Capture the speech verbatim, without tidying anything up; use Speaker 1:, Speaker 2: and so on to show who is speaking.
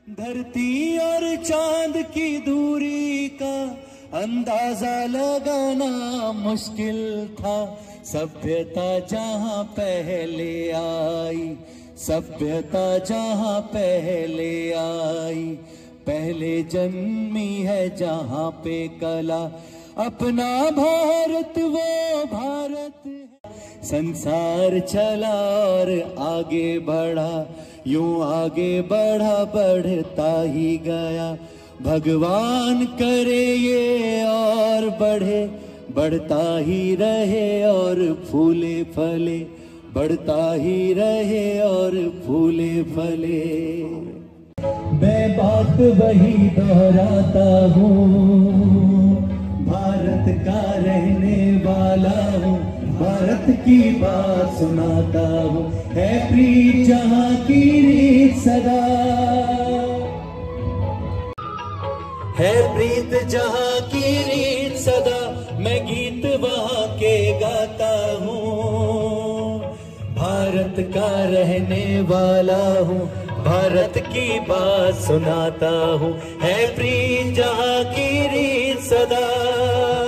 Speaker 1: धरती और चांद की दूरी का अंदाजा लगाना मुश्किल था। सभ्यता जहां पहले आई, सभ्यता जहां पहले आई, पहले जन्मी है जहां पे कला। अपना भारत वो भारत है। संसार चला और आगे बढ़ा, यूं आगे बढ़ा बढ़ता ही गया। भगवान करे ये और बढ़े, बढ़ता ही रहे और फूले फले, बढ़ता ही रहे और फूले फले। मैं बात वही दोहराता हूँ, भारत का रहने वाला हूँ, भारत की बात सुनाता हूँ। है प्रीत जहाँ की रीत सदा, है प्रीत जहाँ की रीत सदा, मैं गीत वहाँ के गाता हूँ। भारत का रहने वाला हूँ, भारत की बात सुनाता हूँ। है प्रीत जहाँ की रीत सदा।